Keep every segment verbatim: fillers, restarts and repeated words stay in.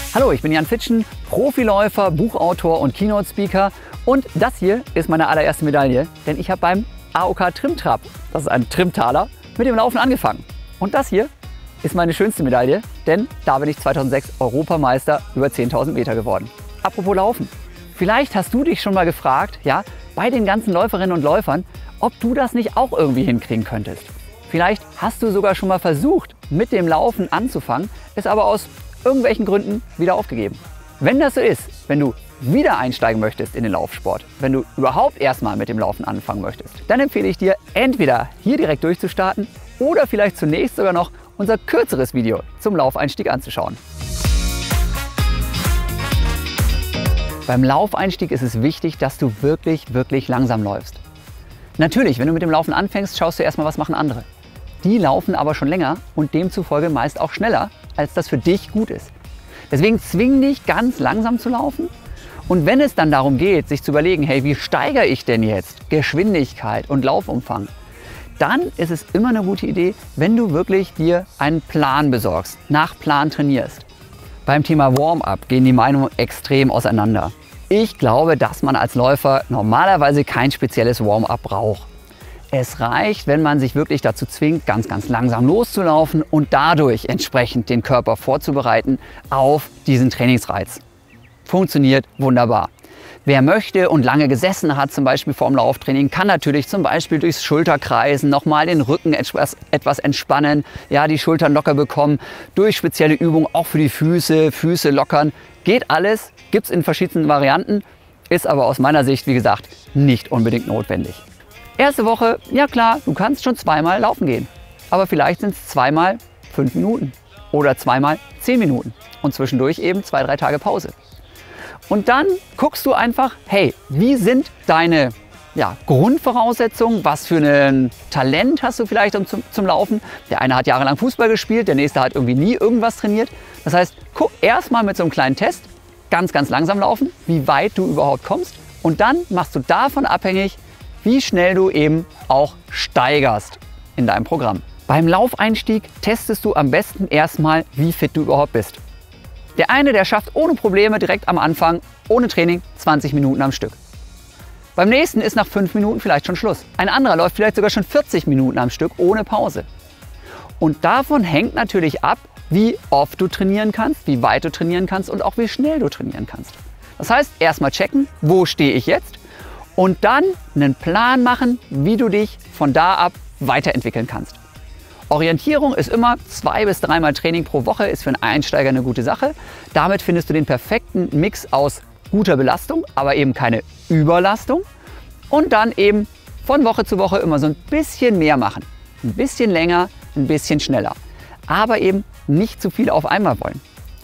Hallo, ich bin Jan Fitschen, Profiläufer, Buchautor und Keynote-Speaker und das hier ist meine allererste Medaille, denn ich habe beim A O K Trimtrap, das ist ein Trimtaler, mit dem Laufen angefangen. Und das hier ist meine schönste Medaille, denn da bin ich zweitausendsechs Europameister über zehntausend Meter geworden. Apropos Laufen, vielleicht hast du dich schon mal gefragt, ja, bei den ganzen Läuferinnen und Läufern, ob du das nicht auch irgendwie hinkriegen könntest. Vielleicht hast du sogar schon mal versucht, mit dem Laufen anzufangen, ist aber aus irgendwelchen Gründen wieder aufgegeben. Wenn das so ist, wenn du wieder einsteigen möchtest in den Laufsport, wenn du überhaupt erstmal mit dem Laufen anfangen möchtest, dann empfehle ich dir, entweder hier direkt durchzustarten oder vielleicht zunächst sogar noch unser kürzeres Video zum Laufeinstieg anzuschauen. Beim Laufeinstieg ist es wichtig, dass du wirklich, wirklich langsam läufst. Natürlich, wenn du mit dem Laufen anfängst, schaust du erstmal, was machen andere. Die laufen aber schon länger und demzufolge meist auch schneller, als das für dich gut ist. Deswegen zwing dich, ganz langsam zu laufen. Und wenn es dann darum geht, sich zu überlegen, hey, wie steigere ich denn jetzt Geschwindigkeit und Laufumfang, dann ist es immer eine gute Idee, wenn du wirklich dir einen Plan besorgst, nach Plan trainierst. Beim Thema Warm-up gehen die Meinungen extrem auseinander. Ich glaube, dass man als Läufer normalerweise kein spezielles Warm-up braucht. Es reicht, wenn man sich wirklich dazu zwingt, ganz, ganz langsam loszulaufen und dadurch entsprechend den Körper vorzubereiten auf diesen Trainingsreiz. Funktioniert wunderbar. Wer möchte und lange gesessen hat, zum Beispiel vor dem Lauftraining, kann natürlich zum Beispiel durchs Schulterkreisen nochmal den Rücken etwas, etwas entspannen, ja, die Schultern locker bekommen, durch spezielle Übungen auch für die Füße, Füße lockern. Geht alles, gibt es in verschiedenen Varianten, ist aber aus meiner Sicht, wie gesagt, nicht unbedingt notwendig. Erste Woche, ja klar, du kannst schon zweimal laufen gehen, aber vielleicht sind es zweimal fünf Minuten oder zweimal zehn Minuten und zwischendurch eben zwei, drei Tage Pause. Und dann guckst du einfach, hey, wie sind deine ja, Grundvoraussetzungen, was für ein Talent hast du vielleicht zum, zum Laufen. Der eine hat jahrelang Fußball gespielt, der nächste hat irgendwie nie irgendwas trainiert. Das heißt, guck erstmal mit so einem kleinen Test, ganz, ganz langsam laufen, wie weit du überhaupt kommst und dann machst du davon abhängig, wie schnell du eben auch steigerst in deinem Programm. Beim Laufeinstieg testest du am besten erstmal, wie fit du überhaupt bist. Der eine, der schafft ohne Probleme direkt am Anfang, ohne Training, zwanzig Minuten am Stück. Beim nächsten ist nach fünf Minuten vielleicht schon Schluss. Ein anderer läuft vielleicht sogar schon vierzig Minuten am Stück ohne Pause. Und davon hängt natürlich ab, wie oft du trainieren kannst, wie weit du trainieren kannst und auch wie schnell du trainieren kannst. Das heißt, erstmal checken, wo stehe ich jetzt? Und dann einen Plan machen, wie du dich von da ab weiterentwickeln kannst. Orientierung ist immer zwei bis dreimal Training pro Woche, ist für einen Einsteiger eine gute Sache. Damit findest du den perfekten Mix aus guter Belastung, aber eben keine Überlastung. Und dann eben von Woche zu Woche immer so ein bisschen mehr machen. Ein bisschen länger, ein bisschen schneller. Aber eben nicht zu viel auf einmal wollen.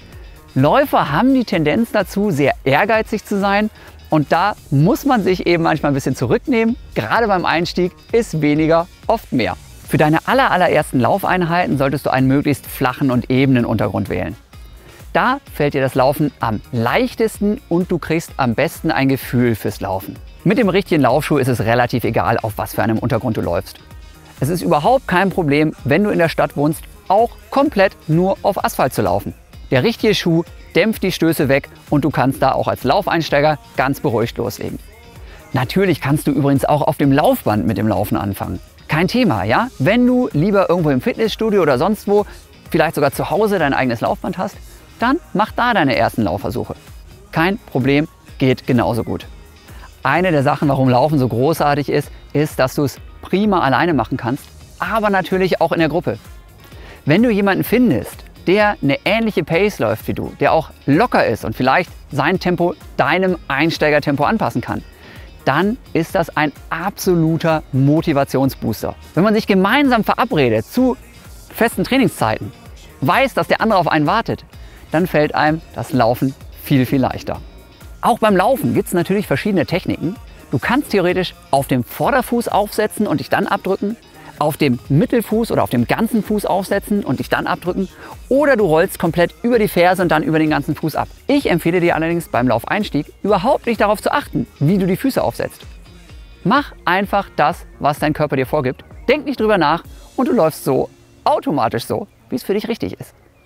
Läufer haben die Tendenz dazu, sehr ehrgeizig zu sein. Und da muss man sich eben manchmal ein bisschen zurücknehmen. Gerade beim Einstieg ist weniger oft mehr. Für deine aller, allerersten Laufeinheiten solltest du einen möglichst flachen und ebenen Untergrund wählen. Da fällt dir das Laufen am leichtesten und du kriegst am besten ein Gefühl fürs Laufen. Mit dem richtigen Laufschuh ist es relativ egal, auf was für einem Untergrund du läufst. Es ist überhaupt kein Problem, wenn du in der Stadt wohnst, auch komplett nur auf Asphalt zu laufen. Der richtige Schuh dämpft die Stöße weg und du kannst da auch als Laufeinsteiger ganz beruhigt loslegen. Natürlich kannst du übrigens auch auf dem Laufband mit dem Laufen anfangen. Kein Thema, ja? Wenn du lieber irgendwo im Fitnessstudio oder sonst wo, vielleicht sogar zu Hause dein eigenes Laufband hast, dann mach da deine ersten Laufversuche. Kein Problem, geht genauso gut. Eine der Sachen, warum Laufen so großartig ist, ist, dass du es prima alleine machen kannst, aber natürlich auch in der Gruppe. Wenn du jemanden findest, der eine ähnliche Pace läuft wie du, der auch locker ist und vielleicht sein Tempo deinem Einsteigertempo anpassen kann, dann ist das ein absoluter Motivationsbooster. Wenn man sich gemeinsam verabredet zu festen Trainingszeiten, weiß, dass der andere auf einen wartet, dann fällt einem das Laufen viel, viel leichter. Auch beim Laufen gibt es natürlich verschiedene Techniken. Du kannst theoretisch auf dem Vorderfuß aufsetzen und dich dann abdrücken, auf dem Mittelfuß oder auf dem ganzen Fuß aufsetzen und dich dann abdrücken oder du rollst komplett über die Ferse und dann über den ganzen Fuß ab. Ich empfehle dir allerdings beim Laufeinstieg überhaupt nicht darauf zu achten, wie du die Füße aufsetzt. Mach einfach das, was dein Körper dir vorgibt. Denk nicht drüber nach und du läufst so automatisch so, wie es für dich richtig ist.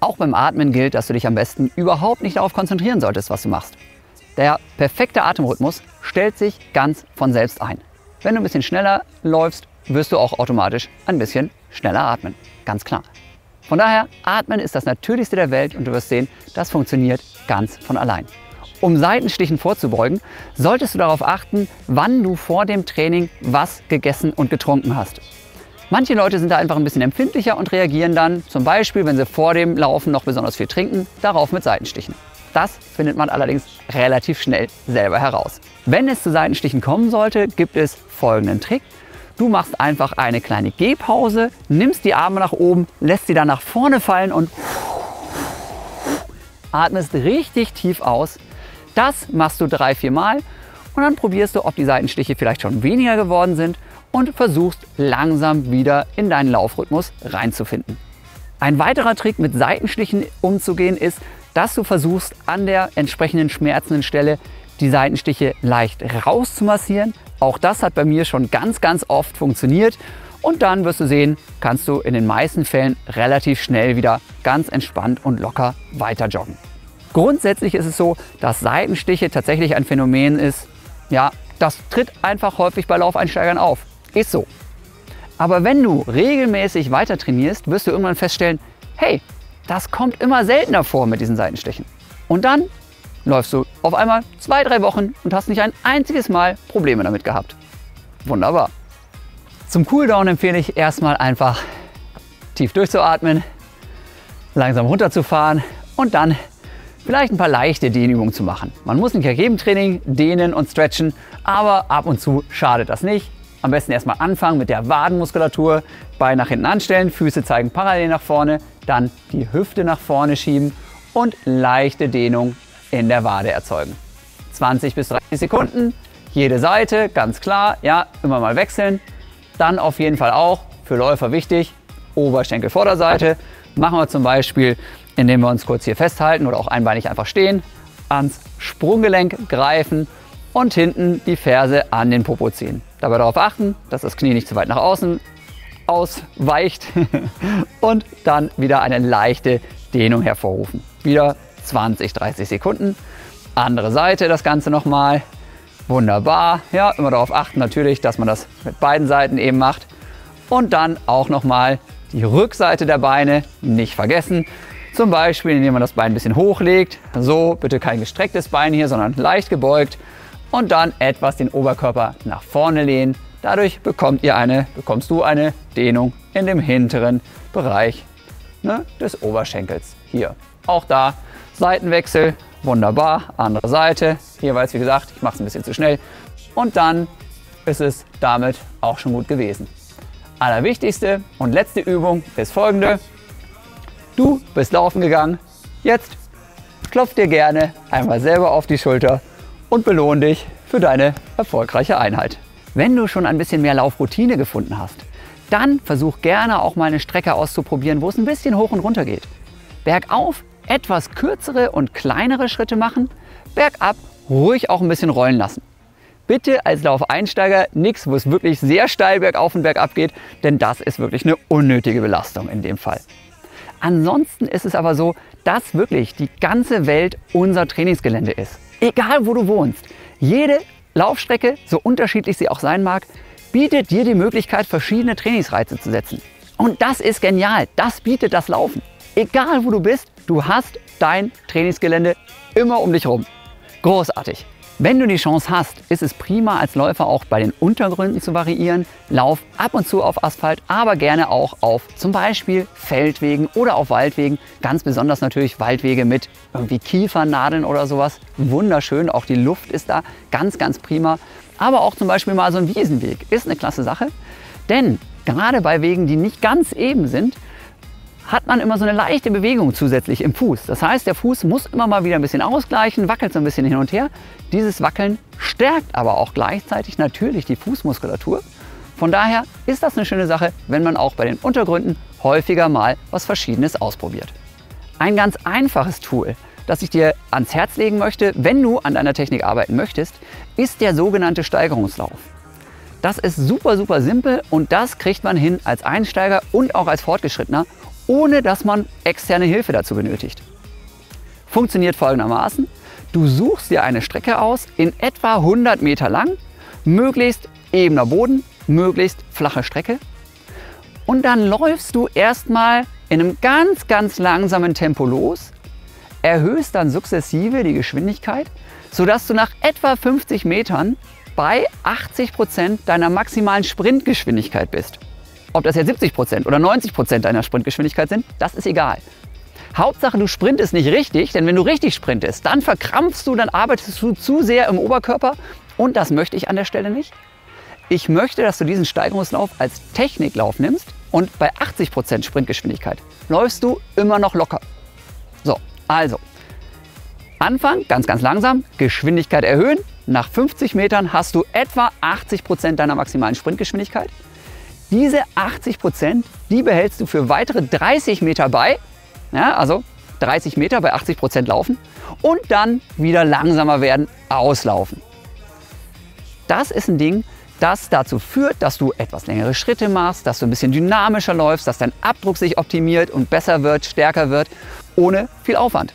Auch beim Atmen gilt, dass du dich am besten überhaupt nicht darauf konzentrieren solltest, was du machst. Der perfekte Atemrhythmus stellt sich ganz von selbst ein. Wenn du ein bisschen schneller läufst, wirst du auch automatisch ein bisschen schneller atmen. Ganz klar. Von daher, Atmen ist das Natürlichste der Welt und du wirst sehen, das funktioniert ganz von allein. Um Seitenstichen vorzubeugen, solltest du darauf achten, wann du vor dem Training was gegessen und getrunken hast. Manche Leute sind da einfach ein bisschen empfindlicher und reagieren dann, zum Beispiel, wenn sie vor dem Laufen noch besonders viel trinken, darauf mit Seitenstichen. Das findet man allerdings relativ schnell selber heraus. Wenn es zu Seitenstichen kommen sollte, gibt es folgenden Trick. Du machst einfach eine kleine Gehpause, nimmst die Arme nach oben, lässt sie dann nach vorne fallen und atmest richtig tief aus. Das machst du drei, vier Mal und dann probierst du, ob die Seitenstiche vielleicht schon weniger geworden sind und versuchst langsam wieder in deinen Laufrhythmus reinzufinden. Ein weiterer Trick, mit Seitenstichen umzugehen, ist, dass du versuchst, an der entsprechenden schmerzenden Stelle die Seitenstiche leicht rauszumassieren. Auch das hat bei mir schon ganz, ganz oft funktioniert. Und dann wirst du sehen, kannst du in den meisten Fällen relativ schnell wieder ganz entspannt und locker weiter joggen. Grundsätzlich ist es so, dass Seitenstiche tatsächlich ein Phänomen ist, ja, das tritt einfach häufig bei Laufeinsteigern auf. Ist so. Aber wenn du regelmäßig weiter trainierst, wirst du irgendwann feststellen, hey, das kommt immer seltener vor mit diesen Seitenstichen. Und dann läufst du auf einmal zwei, drei Wochen und hast nicht ein einziges Mal Probleme damit gehabt. Wunderbar. Zum Cooldown empfehle ich erstmal einfach tief durchzuatmen, langsam runterzufahren und dann vielleicht ein paar leichte Dehnübungen zu machen. Man muss nicht bei jedem Training dehnen und stretchen, aber ab und zu schadet das nicht. Am besten erstmal anfangen mit der Wadenmuskulatur, Beine nach hinten anstellen, Füße zeigen parallel nach vorne, dann die Hüfte nach vorne schieben und leichte Dehnung in der Wade erzeugen. zwanzig bis dreißig Sekunden, jede Seite, ganz klar, ja, immer mal wechseln. Dann auf jeden Fall auch, für Läufer wichtig, Oberschenkelvorderseite. Machen wir zum Beispiel, indem wir uns kurz hier festhalten oder auch einbeinig einfach stehen, ans Sprunggelenk greifen und hinten die Ferse an den Popo ziehen. Dabei darauf achten, dass das Knie nicht zu weit nach außen ausweicht und dann wieder eine leichte Dehnung hervorrufen. Wieder zwanzig, dreißig Sekunden. Andere Seite das Ganze nochmal. Wunderbar. Ja, immer darauf achten natürlich, dass man das mit beiden Seiten eben macht. Und dann auch nochmal die Rückseite der Beine nicht vergessen. Zum Beispiel, indem man das Bein ein bisschen hochlegt. So, bitte kein gestrecktes Bein hier, sondern leicht gebeugt. Und dann etwas den Oberkörper nach vorne lehnen. Dadurch bekommt ihr eine, bekommst du eine Dehnung in dem hinteren Bereich, ne, des Oberschenkels. Hier. Auch da Seitenwechsel. Wunderbar. Andere Seite. Jeweils, wie gesagt, ich mache es ein bisschen zu schnell. Und dann ist es damit auch schon gut gewesen. Allerwichtigste und letzte Übung ist folgende. Du bist laufen gegangen. Jetzt klopf dir gerne einmal selber auf die Schulter und belohn dich für deine erfolgreiche Einheit. Wenn du schon ein bisschen mehr Laufroutine gefunden hast, dann versuch gerne auch mal eine Strecke auszuprobieren, wo es ein bisschen hoch und runter geht. Bergauf etwas kürzere und kleinere Schritte machen, bergab ruhig auch ein bisschen rollen lassen. Bitte als Laufeinsteiger nichts, wo es wirklich sehr steil bergauf und bergab geht, denn das ist wirklich eine unnötige Belastung in dem Fall. Ansonsten ist es aber so, dass wirklich die ganze Welt unser Trainingsgelände ist. Egal wo du wohnst, jede Laufstrecke, so unterschiedlich sie auch sein mag, bietet dir die Möglichkeit, verschiedene Trainingsreize zu setzen. Und das ist genial, das bietet das Laufen. Egal wo du bist, du hast dein Trainingsgelände immer um dich rum. Großartig. Wenn du die Chance hast, ist es prima als Läufer auch bei den Untergründen zu variieren. Lauf ab und zu auf Asphalt, aber gerne auch auf zum Beispiel Feldwegen oder auf Waldwegen. Ganz besonders natürlich Waldwege mit irgendwie Kiefernadeln oder sowas. Wunderschön, auch die Luft ist da ganz, ganz prima. Aber auch zum Beispiel mal so ein Wiesenweg ist eine klasse Sache. Denn gerade bei Wegen, die nicht ganz eben sind, hat man immer so eine leichte Bewegung zusätzlich im Fuß. Das heißt, der Fuß muss immer mal wieder ein bisschen ausgleichen, wackelt so ein bisschen hin und her. Dieses Wackeln stärkt aber auch gleichzeitig natürlich die Fußmuskulatur. Von daher ist das eine schöne Sache, wenn man auch bei den Untergründen häufiger mal was Verschiedenes ausprobiert. Ein ganz einfaches Tool, das ich dir ans Herz legen möchte, wenn du an deiner Technik arbeiten möchtest, ist der sogenannte Steigerungslauf. Das ist super, super simpel und das kriegt man hin als Einsteiger und auch als Fortgeschrittener, ohne dass man externe Hilfe dazu benötigt. Funktioniert folgendermaßen: Du suchst dir eine Strecke aus, in etwa hundert Meter lang, möglichst ebener Boden, möglichst flache Strecke, und dann läufst du erstmal in einem ganz, ganz langsamen Tempo los, erhöhst dann sukzessive die Geschwindigkeit, sodass du nach etwa fünfzig Metern bei achtzig Prozent deiner maximalen Sprintgeschwindigkeit bist. Ob das jetzt siebzig Prozent oder neunzig Prozent deiner Sprintgeschwindigkeit sind, das ist egal. Hauptsache, du sprintest nicht richtig, denn wenn du richtig sprintest, dann verkrampfst du, dann arbeitest du zu sehr im Oberkörper, und das möchte ich an der Stelle nicht. Ich möchte, dass du diesen Steigerungslauf als Techniklauf nimmst, und bei achtzig Prozent Sprintgeschwindigkeit läufst du immer noch locker. So, also Anfang ganz, ganz langsam, Geschwindigkeit erhöhen. Nach fünfzig Metern hast du etwa achtzig Prozent deiner maximalen Sprintgeschwindigkeit. Diese achtzig Prozent, die behältst du für weitere dreißig Meter bei. Ja, also dreißig Meter bei achtzig Prozent laufen und dann wieder langsamer werden, auslaufen. Das ist ein Ding, das dazu führt, dass du etwas längere Schritte machst, dass du ein bisschen dynamischer läufst, dass dein Abdruck sich optimiert und besser wird, stärker wird, ohne viel Aufwand.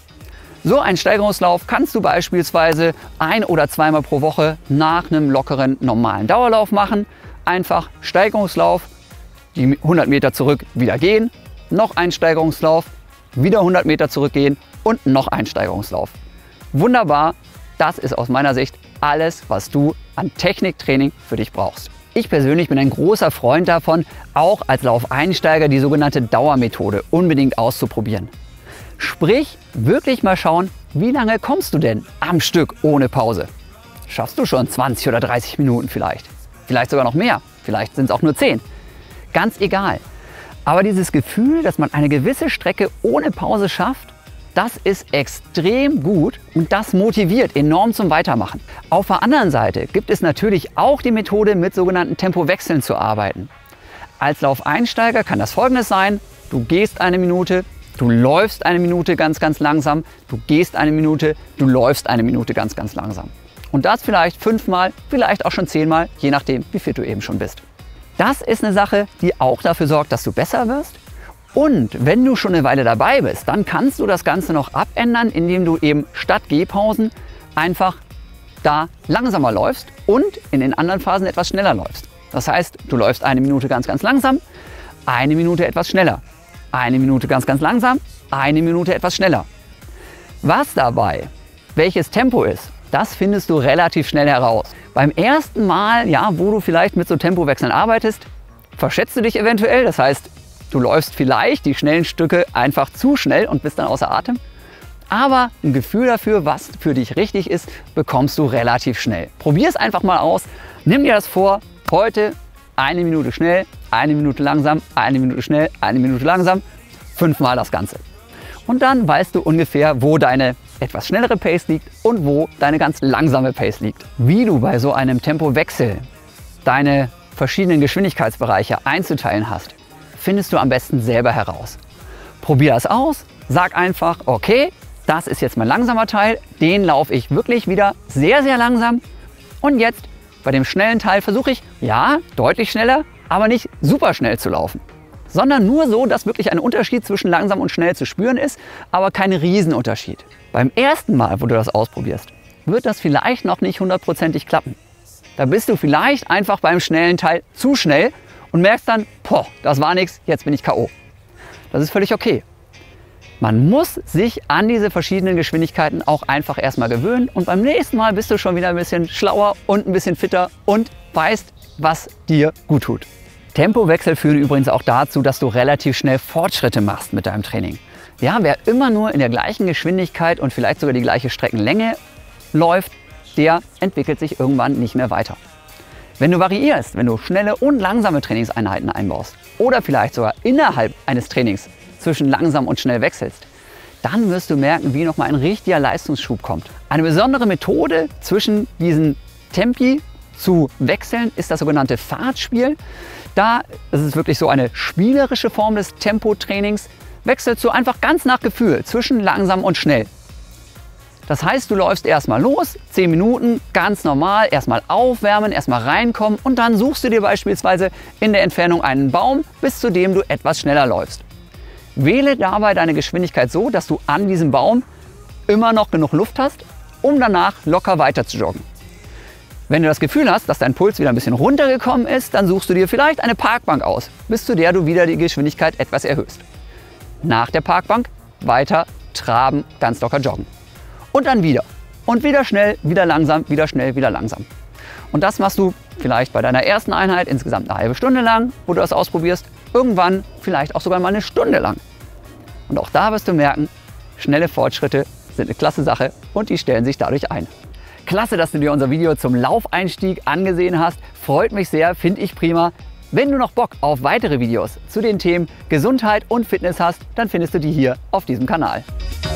So einen Steigerungslauf kannst du beispielsweise ein- oder zweimal pro Woche nach einem lockeren, normalen Dauerlauf machen. Einfach Steigerungslauf, die hundert Meter zurück, wieder gehen, noch ein Steigerungslauf, wieder hundert Meter zurückgehen und noch ein Steigerungslauf. Wunderbar, das ist aus meiner Sicht alles, was du an Techniktraining für dich brauchst. Ich persönlich bin ein großer Freund davon, auch als Laufeinsteiger die sogenannte Dauermethode unbedingt auszuprobieren. Sprich, wirklich mal schauen, wie lange kommst du denn am Stück ohne Pause? Schaffst du schon zwanzig oder dreißig Minuten vielleicht? Vielleicht sogar noch mehr, vielleicht sind es auch nur zehn. Ganz egal. Aber dieses Gefühl, dass man eine gewisse Strecke ohne Pause schafft, das ist extrem gut und das motiviert enorm zum Weitermachen. Auf der anderen Seite gibt es natürlich auch die Methode, mit sogenannten Tempowechseln zu arbeiten. Als Laufeinsteiger kann das Folgendes sein: Du gehst eine Minute, du läufst eine Minute ganz, ganz langsam, du gehst eine Minute, du läufst eine Minute ganz, ganz langsam. Und das vielleicht fünfmal, vielleicht auch schon zehnmal, je nachdem, wie fit du eben schon bist. Das ist eine Sache, die auch dafür sorgt, dass du besser wirst. Und wenn du schon eine Weile dabei bist, dann kannst du das Ganze noch abändern, indem du eben statt Gehpausen einfach da langsamer läufst und in den anderen Phasen etwas schneller läufst. Das heißt, du läufst eine Minute ganz, ganz langsam, eine Minute etwas schneller, eine Minute ganz, ganz langsam, eine Minute etwas schneller. Was dabei, welches Tempo ist, das findest du relativ schnell heraus. Beim ersten Mal, ja, wo du vielleicht mit so Tempowechseln arbeitest, verschätzt du dich eventuell. Das heißt, du läufst vielleicht die schnellen Stücke einfach zu schnell und bist dann außer Atem. Aber ein Gefühl dafür, was für dich richtig ist, bekommst du relativ schnell. Probier es einfach mal aus. Nimm dir das vor. Heute eine Minute schnell, eine Minute langsam, eine Minute schnell, eine Minute langsam. Fünfmal das Ganze. Und dann weißt du ungefähr, wo deine etwas schnellere Pace liegt und wo deine ganz langsame Pace liegt. Wie du bei so einem Tempowechsel deine verschiedenen Geschwindigkeitsbereiche einzuteilen hast, findest du am besten selber heraus. Probier das aus, sag einfach, okay, das ist jetzt mein langsamer Teil, den laufe ich wirklich wieder sehr, sehr langsam. Und jetzt bei dem schnellen Teil versuche ich, ja, deutlich schneller, aber nicht super schnell zu laufen. Sondern nur so, dass wirklich ein Unterschied zwischen langsam und schnell zu spüren ist, aber kein Riesenunterschied. Beim ersten Mal, wo du das ausprobierst, wird das vielleicht noch nicht hundertprozentig klappen. Da bist du vielleicht einfach beim schnellen Teil zu schnell und merkst dann, boah, das war nichts, jetzt bin ich K O. Das ist völlig okay. Man muss sich an diese verschiedenen Geschwindigkeiten auch einfach erstmal gewöhnen und beim nächsten Mal bist du schon wieder ein bisschen schlauer und ein bisschen fitter und weißt, was dir gut tut. Tempowechsel führen übrigens auch dazu, dass du relativ schnell Fortschritte machst mit deinem Training. Ja, wer immer nur in der gleichen Geschwindigkeit und vielleicht sogar die gleiche Streckenlänge läuft, der entwickelt sich irgendwann nicht mehr weiter. Wenn du variierst, wenn du schnelle und langsame Trainingseinheiten einbaust oder vielleicht sogar innerhalb eines Trainings zwischen langsam und schnell wechselst, dann wirst du merken, wie nochmal ein richtiger Leistungsschub kommt. Eine besondere Methode zwischen diesen Tempi zu wechseln ist das sogenannte Fahrtspiel. Da ist es wirklich so eine spielerische Form des Tempotrainings. Wechselst du einfach ganz nach Gefühl zwischen langsam und schnell. Das heißt, du läufst erstmal los, zehn Minuten, ganz normal, erstmal aufwärmen, erstmal reinkommen und dann suchst du dir beispielsweise in der Entfernung einen Baum, bis zu dem du etwas schneller läufst. Wähle dabei deine Geschwindigkeit so, dass du an diesem Baum immer noch genug Luft hast, um danach locker weiter zu joggen. Wenn du das Gefühl hast, dass dein Puls wieder ein bisschen runtergekommen ist, dann suchst du dir vielleicht eine Parkbank aus, bis zu der du wieder die Geschwindigkeit etwas erhöhst. Nach der Parkbank weiter traben, ganz locker joggen. Und dann wieder. Und wieder schnell, wieder langsam, wieder schnell, wieder langsam. Und das machst du vielleicht bei deiner ersten Einheit insgesamt eine halbe Stunde lang, wo du das ausprobierst. Irgendwann vielleicht auch sogar mal eine Stunde lang. Und auch da wirst du merken, schnelle Fortschritte sind eine klasse Sache und die stellen sich dadurch ein. Klasse, dass du dir unser Video zum Laufeinstieg angesehen hast. Freut mich sehr, finde ich prima. Wenn du noch Bock auf weitere Videos zu den Themen Gesundheit und Fitness hast, dann findest du die hier auf diesem Kanal.